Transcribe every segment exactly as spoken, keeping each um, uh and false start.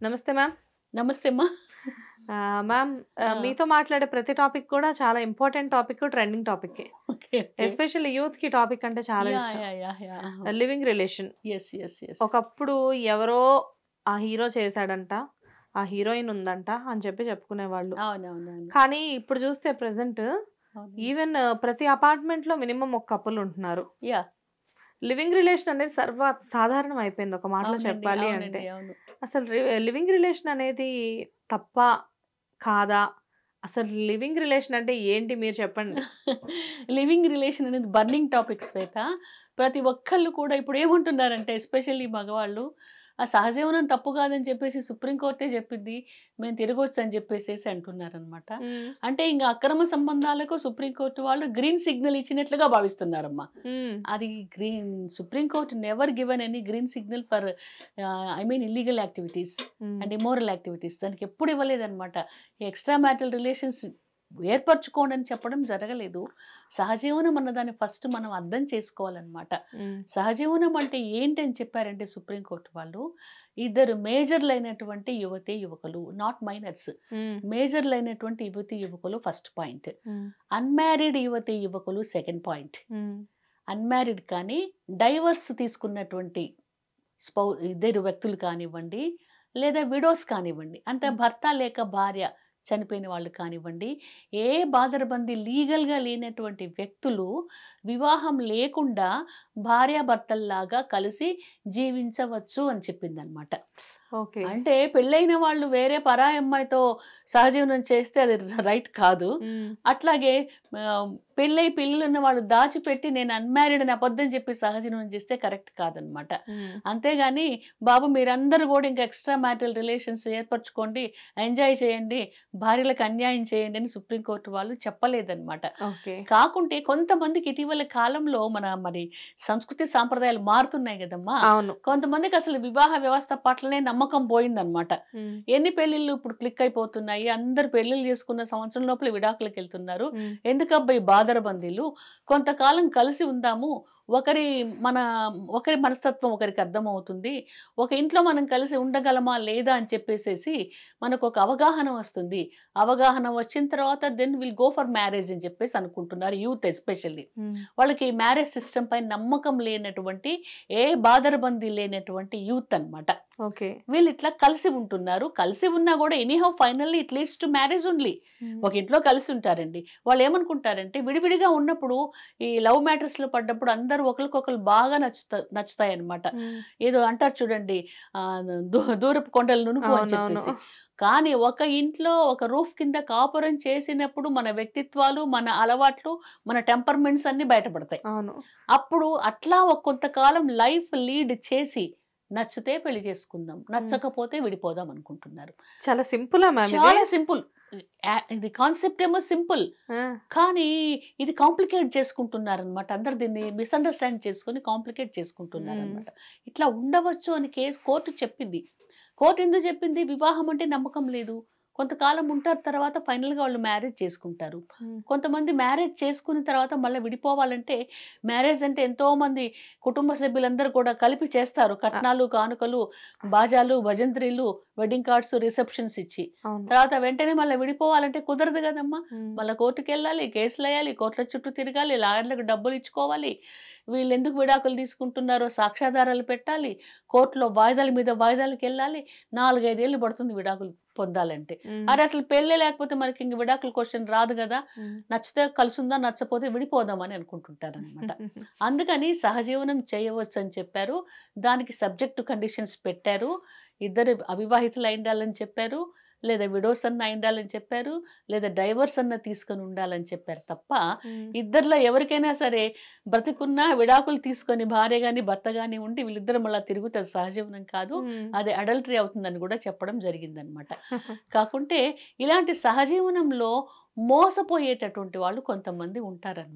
నమస్తే మ్యామ్. నమస్తే అమ్మా. ఆహ్, మ్యామ్ ఆహ్, మీతో మాట్లాడే ప్రతి టాపిక్ కూడా చాలా ఇంపార్టెంట్ టాపిక్, ట్రెండింగ్ టాపిక్కే. ఓకే. ఓకే. ఎస్పెషల్లీ యూత్‌కి టాపిక్ అంటే చాలా యాహ్! ఇష్టం. Yeah! Yeah! Yeah! Living relation. Yes. Yes. Yes. ఒకప్పుడు ఎవరో ఆ హీరో చేశాడంట, ఆ హీరోయిన్ ఉందంట అని చెప్పి చెప్పుకునేవాళ్ళు. అవునవునవును. కానీ ఇప్పుడు చూస్తే ప్రెజెంట్ అవును. ఈవెన్ ప్రతి అపార్ట్మెంట్‌లో మినిమమ్ ఒక కపుల్ ఉంటున్నారు. యాహ్! లివింగ్ రిలేషన్ అనేది సర్వ సాధారణం అయిపోయింది ఒక మాటలో అవునండి. చెప్పాలి అంటే. అవునండి. అవును. అసలు రి లివింగ్ రిలేషన్ అనేది తప్పా? కాదా? అసలు లివింగ్ రిలేషన్ అంటే ఏంటి మీరు చెప్పండి? లివింగ్ రిలేషన్ అనేది బర్నింగ్ టాపిక్ శ్వేత. ప్రతి ఒక్కళ్ళు కూడా ఇప్పుడు ఏమంటున్నారంటే ఎస్పెషల్లీ మగవాళ్ళు ఆ సహజీవనం తప్పు కాదని చెప్పేసి సుప్రీం కోర్టే చెప్పింది. మేము తిరగొచ్చు అని చెప్పేసేసి అంటున్నారనమాట. హ్మ్. అంటే ఇంక అక్రమ సంబంధాలకు సుప్రీం కోర్ట్ వాళ్ళు గ్రీన్ సిగ్నల్ ఇచ్చినట్లుగా భావిస్తున్నారమ్మా. హ్మ్. అది green supreme court never given any green signal for I mean illegal activities hmm. And immoral activities. దానికి ఎప్పుడు ఇవ్వలేదన్నమాట. ఎక్స్ట్రా మ్యారిటల్ రిలేషన్స్ ఏర్పరచుకోండి అని చెప్పడం జరగలేదు. సహజీవనం అన్నదాన్ని ఫస్ట్ మనం అర్థం చేసుకోవాలన్నమాట. హ్మ్. సహజీవనం అంటే ఏంటి అని చెప్పారంటే సుప్రీం కోర్ట్ వాళ్ళు, ఇద్దరు మేజర్లు అయినటువంటి యువతి యువకులు, నాట్ మైనర్స్, హ్మ్. మేజర్లు అయినటువంటి యువతి యువకులు ఫస్ట్ పాయింట్, హ్మ్. అన్మ్యారీడ్ యువతి యువకులు సెకండ్ పాయింట్. హ్మ్. అన్మ్యారీడ్ కానీ డైవర్స్ తీసుకున్నటువంటి స్పౌ ఇద్దరు వ్యక్తులు కానివ్వండి, లేదా విడోస్ కానివ్వండి, అంటే హ్మ్. భర్త లేక భార్య చనిపోయిన వాళ్ళు కానివ్వండి, ఏ బాదరబందీ లీగల్గా లేనటువంటి వ్యక్తులు వివాహం లేకుండా భార్యాభర్తల్లాగా కలిసి జీవించవచ్చు అని చెప్పిందనమాట. ఓకే. అంటే పెళ్ళైన వాళ్ళు వేరే పరాయి అమ్మాయితో సహజీవనం చేస్తే అది రైట్ కాదు. హ్మ్. అట్లాగే ఆహ్, పెళ్ళై పిల్లలున్న వాళ్ళు దాచిపెట్టి నేను అన్‌మ్యారీడ్ అని అబద్ధం చెప్పి సహజీవనం చేస్తే కరెక్ట్ కాదనమాట. హ్మ్. అంతేగాని బాబు మీరందరూ కూడా ఇంకా ఎక్స్ట్రా మ్యారిటల్ రిలేషన్స్ ఏర్పరచుకోండి, ఎంజాయ్ చేయండి, భార్యలకు అన్యాయం చేయండి అని సుప్రీం కోర్ట్ వాళ్ళు చెప్పలేదనమాట. ఓకే. కాకుంటే కొంతమందికి ఇటీవల కాలంలో మన మరి సంస్కృతి సాంప్రదాయాలు మారుతున్నాయి కదమ్మా! అవును. కొంతమందికి అసలు వివాహ వ్యవస్థ పట్లనే నమ్మకం పోయిందనమాట. హ్మ్. ఎన్ని పెళ్ళిళ్ళు ఇప్పుడు క్లిక్ అయిపోతున్నాయి. అందరూ పెళ్ళిళ్ళు చేసుకున్న సంవత్సరం లోపల విడాకులకెళ్తున్నారు. హ్మ్. ఎందుకబ్బా ఈ బాదరబందీలు? కొంతకాలం కలిసి ఉందాము. ఒకరి మన ఒకరి మనస్తత్వం ఒకరికి అర్థమవుతుంది. ఒక ఇంట్లో మనం కలిసి ఉండగలమా లేదా అని చెప్పేసేసి మనకొక అవగాహన వస్తుంది. అవగాహన వచ్చిన తర్వాత then will go for marriage అని చెప్పేసి అనుకుంటున్నారు యూత్ ఎస్పెషల్లీ. హ్మ్. వాళ్ళకి మ్యారేజ్ సిస్టమ్ పై నమ్మకం లేనటువంటి, ఏ బాదరబందీ లేనటువంటి యూత్ అన్నమాట. ఓకే. వీళ్ళు ఇట్లా కలిసి ఉంటున్నారు. కలిసి ఉన్నా కూడా anyhow finally it leads to marriage only. Hmm. ఒక ఇంట్లో కలిసి ఉంటారండి. వాళ్ళు ఏమనుకుంటారంటే విడివిడిగా ఉన్నప్పుడు ఈ లవ్ మ్యాటర్స్‌లో పడ్డప్పుడు అందరూ ఒకళ్ళకొకళ్ళు బాగా నచ్చుతా నచ్చుతాయన్నమాట. హ్మ్. ఏదో అంటారు చూడండి ఆహ్, దూ దూరపు కొండలు నునుపు అని అవునవును. చెప్పేసి. కానీ ఒక ఇంట్లో ఒక రూఫ్ కింద కాపురం చేసినప్పుడు మన వ్యక్తిత్వాలు, మన అలవాట్లు, మన టెంపర్‌మెంట్స్ అన్నీ బయటపడతాయి. అవును. అప్పుడు అట్లా ఒక కొంతకాలం లైఫ్ లీడ్ చేసి నచ్చితే పెళ్లి చేసుకుందాం, హ్మ్. నచ్చకపోతే విడిపోదాం అనుకుంటున్నారు. చాలా సింపులా మ్యామ్ ఇది? చాలా సింపుల్. యా ఇది కాన్సెప్ట్ ఏమో సింపుల్. ఆ! కానీ ఇది కాంప్లికేట్ చేసుకుంటున్నారనమాట. అందరూ దీన్ని మిస్‌అండర్‌స్టాండ్ చేసుకొని కాంప్లికేట్ హ్మ్. చేసుకుంటున్నారనమాట. ఇట్లా ఉండవచ్చు అని కేస్ కోర్ట్ చెప్పింది. కోర్ట్ ఎందుకు చెప్పింది? వివాహం అంటే నమ్మకం లేదు. కొంతకాలం ఉంటారు. తర్వాత ఫైనల్‌గా వాళ్ళు మ్యారేజ్ చేసుకుంటారు. హ్మ్. కొంతమంది మ్యారేజ్ చేసుకున్న తర్వాత మళ్ళీ విడిపోవాలంటే మ్యారేజ్ అంటే ఎంతోమంది కుటుంబ సభ్యులందరూ కూడా కలిపి చేస్తారు. అ కట్నాలు, కానుకలు, బాజాలు, భజంత్రీలు, వెడ్డింగ్ కార్డ్స్, రిసెప్షన్స్ ఇచ్చి. అవును. తర్వాత వెంటనే మళ్ళీ విడిపోవాలంటే కుదరదు కదమ్మా! హ్మ్. మళ్ళా కోర్టుకెళ్ళాలి, కేసులెయ్యాలి, కోర్టుల చుట్టూ తిరగాలి, లాయర్‌లకు డబ్బులు ఇచ్చుకోవాలి. వీళ్ళెందుకు విడాకులు తీసుకుంటున్నారో సాక్ష్యాధారాలు పెట్టాలి. కోర్టులో వాయిదాల మీద వాయిదాలకెళ్ళాలి. నాలుగు, ఐదు ఏళ్ళు పడుతుంది విడాకులు పొందాలంటే. హ్మ్. అరె అసలు పెళ్ళే లేకపోతే మనకి ఇంక విడాకుల క్వెషన్ రాదు గదా! హ్మ్. నచ్చితే కలిసుందాం, నచ్చపోతే విడిపోదాం అని అనుకుంటుంటారనమాట. అందుకని సహజీవనం చేయవచ్చని చెప్పారు. దానికి సబ్జెక్ట్ టు కండిషన్స్ పెట్టారు. ఇద్దరు అవివాహితులు అయ్యుండాలని చెప్పారు. లేదా విడోస్ అన్న అయ్యుండాలని చెప్పారు. లేదా డైవర్స్ అన్న తీసుకొని ఉండాలని చెప్పారు తప్ప, హ్మ్. ఇద్దరిలో ఎవరికైనా సరే బ్రతికున్నా విడాకులు తీసుకొని భార్య గాని, భర్త గాని ఉండి వీళ్ళిద్దరు మళ్ళా తిరుగుతే అది సహజీవనం కాదు. హ్మ్. అది అడల్టరీ అవుతుందని కూడా చెప్పడం జరిగిందనమాట. కాకుంటే ఇలాంటి సహజీవనంలో మోసపోయేటటువంటి వాళ్ళు కొంతమంది ఉంటారనమాట.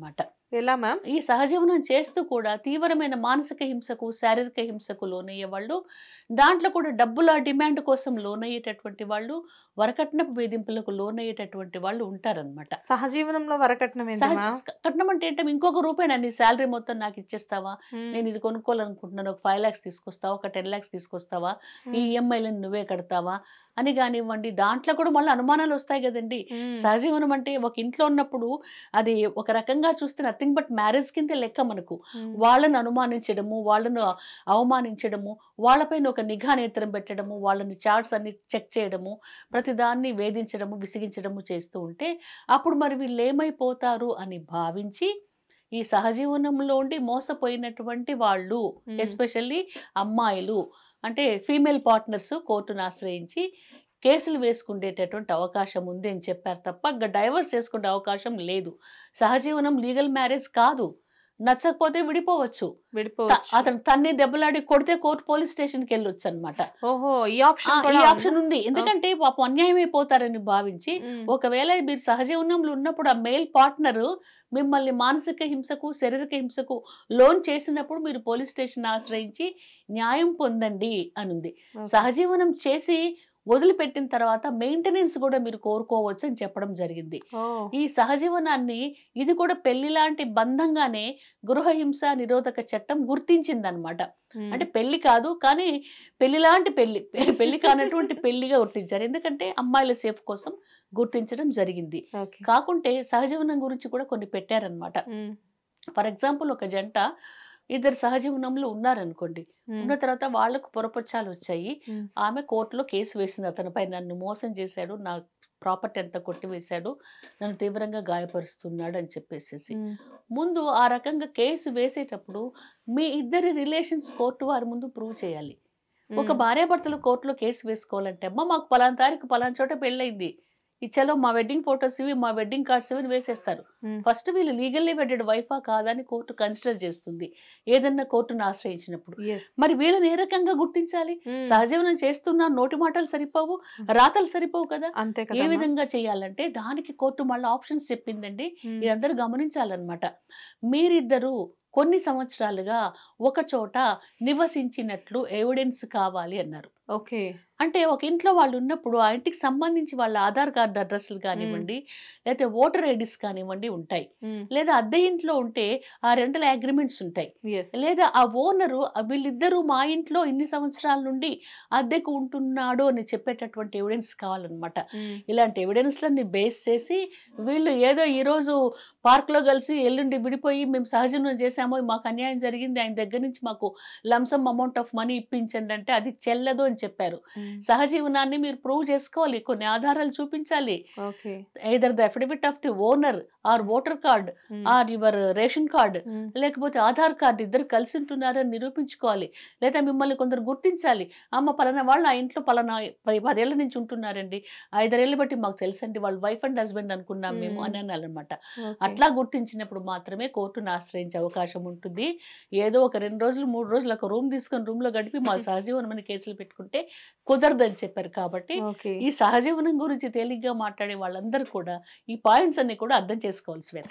ఎలా మ్యామ్? ఈ సహజీవనం చేస్తూ కూడా తీవ్రమైన మానసిక హింసకు, శారీరక హింసకు లోనయ్యే వాళ్ళు, దాంట్లో కూడా డబ్బుల డిమాండ్ కోసం లోనయ్యేటటువంటి వాళ్ళు, వరకట్నపు వేధింపులకు లోనయ్యేటటువంటి వాళ్ళు ఉంటారనమాట. సహజీవనంలో వరకట్నం ఏంటి సహజ మ్యామ్? కట్నం అంటే ఏంటంటే ఇంకొక రూపాయి నీ శాలరీ మొత్తం నాకు ఇచ్చేస్తావా, హ్మ్. నేను ఇది కొనుక్కోవాలనుకుంటున్నాను, ఒక ఫైవ్ ల్యాక్స్ తీసుకొస్తావా, ఒక టెన్ ల్యాక్స్ తీసుకొస్తావా, ఈ హ్మ్. ఈఎంఐలను నువ్వే కడతావా అని కానివ్వండి. దాంట్లో కూడా మళ్ళీ అనుమానాలు వస్తాయి కదండి. హ్మ్. సహజీవనం అంటే ఒక ఇంట్లో ఉన్నప్పుడు అది ఒక రకంగా చూస్తే నథింగ్ బట్ మ్యారేజ్ కింద లెక్క మనకు. హ్మ్. వాళ్ళని అనుమానించడము, వాళ్ళను అవమానించడము, వాళ్ళపైన ఒక నిఘా నేత్రం పెట్టడము, వాళ్ళని చార్ట్స్ అన్ని చెక్ చేయడము, ప్రతిదాన్ని వేధించడము, విసిగించడము చేస్తూ ఉంటే అప్పుడు మరి వీళ్ళు ఏమైపోతారు అని భావించి ఈ సహజీవనంలో ఉండి మోసపోయినటువంటి వాళ్ళు, హ్మ్. ఎస్పెషల్లీ అమ్మాయిలు అంటే ఫీమేల్ పార్ట్నర్స్ కోర్టును ఆశ్రయించి కేసులు వేసుకునేటటువంటి అవకాశం ఉంది అని చెప్పారు తప్ప ఇంకా డైవర్స్ చేసుకునే అవకాశం లేదు. సహజీవనం లీగల్ మ్యారేజ్ కాదు. నచ్చకపోతే విడిపోవచ్చు. త- విడిపోవచ్చు. అతను తన్ని దెబ్బలాడి కొడితే కోర్టు పోలీస్ స్టేషన్కి వెళ్ళొచ్చు అనమాట. ఓహో, ఈ ఆ, ఆప్షన్ ఈ కూడా ఆప్షన్ ఉందా? ఉంది. ఎందుకంటే పాపం అన్యాయం అయిపోతారని భావించి హ్మ్. ఒకవేళ మీరు సహజీవనంలో ఉన్నప్పుడు ఆ మేల్ పార్ట్నర్ మిమ్మల్ని మానసిక హింసకు, శారీరక హింసకు లోన్ చేసినప్పుడు మీరు పోలీస్ స్టేషన్ ఆశ్రయించి న్యాయం పొందండి అనుంది. ఓకే. సహజీవనం చేసి వదిలిపెట్టిన తర్వాత మెయింటెనెన్స్ కూడా మీరు కోరుకోవచ్చు అని చెప్పడం జరిగింది. ఓ. ఈ సహజీవనాన్ని ఇది కూడా పెళ్లి లాంటి బంధంగానే గృహహింస నిరోధక చట్టం గుర్తించిందనమాట. హ్మ్. అంటే పెళ్లి కాదు కానీ పెళ్లి లాంటి పెళ్లి పెళ్లి కానటువంటి పెళ్లిగా గుర్తించారు. ఎందుకంటే అమ్మాయిల సేఫ్ కోసం గుర్తించడం జరిగింది. ఓకే. కాకుంటే సహజీవనం గురించి కూడా కొన్ని పెట్టారనమాట. హ్మ్. ఫర్ ఎగ్జాంపుల్ ఒక జంట ఇద్దరు సహజీవనంలో ఉన్నారనుకోండి. హ్మ్. ఉన్న తర్వాత వాళ్ళకు పొరపచ్చాలు వచ్చాయి. హ్మ్. ఆమె కోర్టులో కేసు వేసింది అతనిపై, నన్ను మోసం చేశాడు, నా ప్రాపర్టీ అంతా కొట్టివేశాడు, నన్ను తీవ్రంగా గాయపరుస్తున్నాడు అని చెప్పేసేసి. హ్మ్. ముందు ఆ రకంగా కేసు వేసేటప్పుడు మీ ఇద్దరి రిలేషన్స్ కోర్టు వారి ముందు ప్రూవ్ చేయాలి. ఒక హ్మ్. భార్యాభర్తలు కోర్టులో కేసు వేసుకోవాలంటే అమ్మ మాకు పలానా తారీఖు పలానా చోట పెళ్ళయింది, ఈ చలో మా వెడ్డింగ్ ఫొటోస్ ఇవి, మా వెడ్డింగ్ కార్డ్స్ ఇవి వేసేస్తారు. హ్మ్. ఫస్ట్ వీళ్ళు లీగల్లీ వెడ్డెడ్ వైఫా కాదా అని కోర్టు కన్సిడర్ చేస్తుంది ఏదన్నా కోర్టును ఆశ్రయించినప్పుడు. Yes. మరి వీళ్ళని ఏ రకంగా గుర్తించాలి? హ్మ్. సహజీవనం చేస్తున్నా నోటి మాటలు సరిపోవు, రాతలు సరిపోవు కదా. అంతే ఏ కదా. విధంగా చేయాలంటే దానికి కోర్టు మళ్ళీ ఆప్షన్స్ చెప్పిందండి. హ్మ్. ఇది అందరూ గమనించాలన్నమాట. మీరిద్దరూ కొన్ని సంవత్సరాలుగా ఒక చోట నివసించినట్లు ఎవిడెన్స్ కావాలి అన్నారు. ఓకే. అంటే ఒక ఇంట్లో వాళ్ళు ఉన్నప్పుడు ఆ ఇంటికి సంబంధించి వాళ్ళ ఆధార్ కార్డు అడ్రస్లు కానివ్వండి, లేకపోతే ఓటర్ ఐడీస్ కానివ్వండి ఉంటాయి. హ్మ్. లేదా అద్దె ఇంట్లో ఉంటే ఆ రెంటల్ అగ్రిమెంట్స్ ఉంటాయి. Yes. లేదా ఆ ఓనరు వీళ్ళిద్దరూ మా ఇంట్లో ఇన్ని సంవత్సరాల నుండి అద్దెకు ఉంటున్నాడు అని చెప్పేటటువంటి ఎవిడెన్స్ కావాలన్నమాట. హ్మ్. ఇలాంటి ఎవిడెన్స్లన్నీ బేస్ చేసి వీళ్ళు ఏదో ఈరోజు పార్క్లో కలిసి ఎల్లుండి విడిపోయి మేము సహజీవనం చేశామో, మాకు అన్యాయం జరిగింది, ఆయన దగ్గర నుంచి మాకు లంసమ్ అమౌంట్ ఆఫ్ మనీ ఇప్పించండి అంటే అది చెల్లదు అని చెప్పారు. హ్మ్. సహజీవనాన్ని మీరు ప్రూవ్ చేసుకోవాలి, కొన్ని ఆధారాలు చూపించాలి. Okay. either the affidavit of the owner or voter card hmm. or your ration card hmm. లేకపోతే ఆధార్ కార్డు ఇద్దరు కలిసి ఉంటున్నారని నిరూపించుకోవాలి. లేదా మిమ్మల్ని కొందరు గుర్తించాలి, అమ్మ పలానా వాళ్ళు ఆ ఇంట్లో పలానా పది పదేళ్ల నుంచి ఉంటున్నారండి, ఐదారేళ్ళు బట్టి మాకు తెలుసండి, వాళ్ళు వైఫ్ అండ్ హస్బెండ్ అనుకున్నాం మేము అని అనాలన్నమాట. ఓకే. అట్లా గుర్తించినప్పుడు మాత్రమే కోర్టును ఆశ్రయించే అవకాశం ఉంటుంది. ఏదో ఒక రెండు రోజులు మూడు రోజులు ఒక రూమ్ తీసుకొని రూమ్ లో గడిపి మా సహజీవనం అని కేసులు పెట్టుకుంటే కుదరదని చెప్పారు. కాబట్టి ఓకే. ఈ సహజీవనం గురించి తేలిగ్గా మాట్లాడే వాళ్ళందరూ కూడా ఈ పాయింట్స్ అన్ని కూడా అర్థం చేసుకోవాలి Shweta.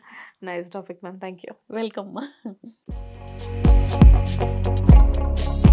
Nice topic ma'am. Thank you. Welcome.